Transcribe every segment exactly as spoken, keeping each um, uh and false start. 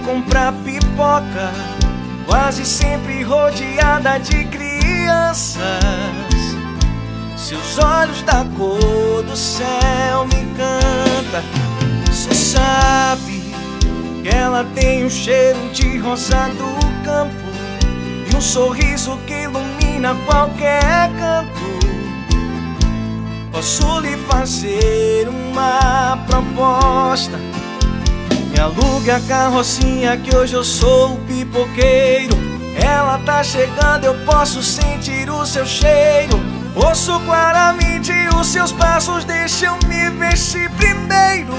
comprar pipoca, quase sempre rodeada de crianças. Seus olhos da cor do céu me encanta. Cê sabe que ela tem um cheiro de rosa do campo e um sorriso que ilumina qualquer canto. Posso lhe fazer uma proposta: me alugue a carrocinha que hoje eu sou o pipoqueiro. Ela tá chegando, eu posso sentir o seu cheiro. Ouço claramente os seus passos, deixa eu me vestir primeiro.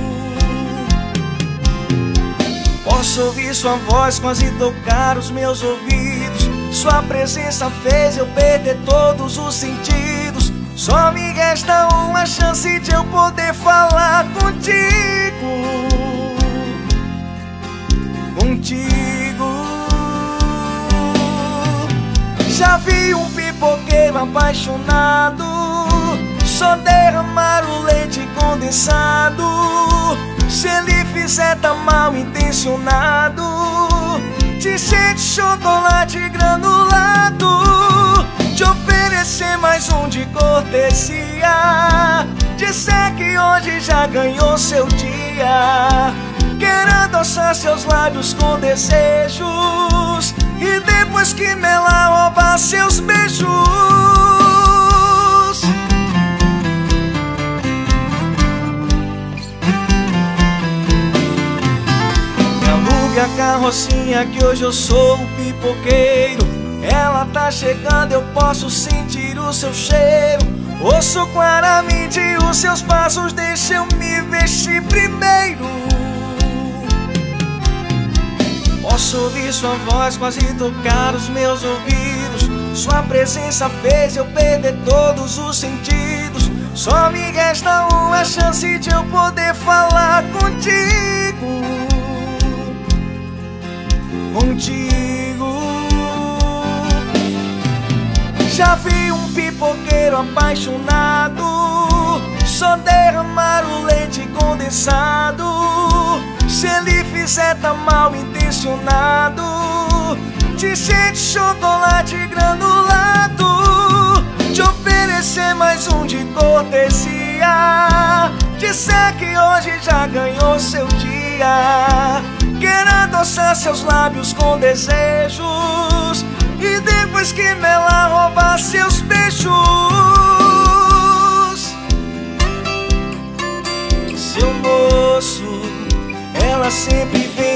Posso ouvir sua voz quase tocar os meus ouvidos. Sua presença fez eu perder todos os sentidos. Só me resta uma chance de eu poder falar contigo. Contigo. Já vi um pipoqueiro apaixonado só derramar o leite condensado. Se ele fizer tá mal intencionado, te sente chocolate granulado. Te oferecer mais um de cortesia, disser que hoje já ganhou seu dia. Quero adoçar seus lábios com desejos e depois que melar roubar seus beijos. Me alugue a carrocinha que hoje eu sou o pipoqueiro. Ela tá chegando, eu posso sentir o seu cheiro. Ouço claramente os seus passos, deixa eu me vestir primeiro. Posso ouvir sua voz quase tocar os meus ouvidos. Sua presença fez eu perder todos os sentidos. Só me resta uma chance de eu poder falar contigo. Contigo. Já vi um pipoqueiro apaixonado só derramar o leite condensado. Se ele fizer tá mal intencionado, te sente chocolate granulado. Te oferecer mais um de cortesia, disser que hoje já ganhou seu dia. Quero adoçar seus lábios com desejos e depois que melar roubar seus beijos. Seu moço, ela sempre vem